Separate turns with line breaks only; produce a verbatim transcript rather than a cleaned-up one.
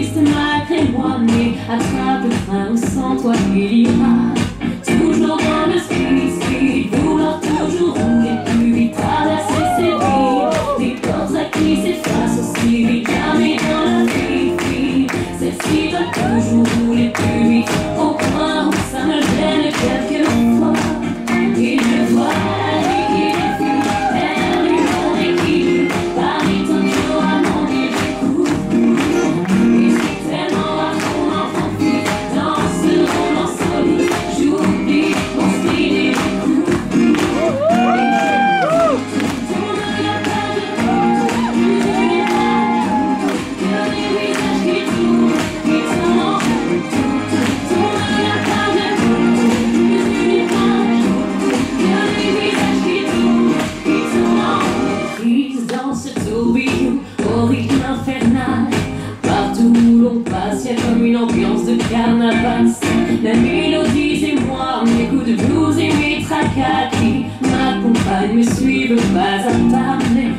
triste malgré moi, mais attrape le train où sans toi il ira. Toujours dans le speed, speed, vouloir toujours rouler plus vite, traverser ses vies, des portes à qui s'effacent aussi vite, jamais dans la vie, vie. Celle-ci doit toujours rouler plus vite, au point où ça me gêne quelquefois. Et je vois la vie qui défile, perdu mon équipe, Paris toujours à mon écoute. Et c'est tellement rare qu'on en profite, dans ce roman solide, j'oublie mon speed et j'écoute. Dans ce tourbillon au rythme infernal, partout où l'on passe, y'a comme une ambiance de carnaval. La mélodie c'est moi, mes coups de blues et mes tracas qui m'accompagnent, me suivent pas à pas, mais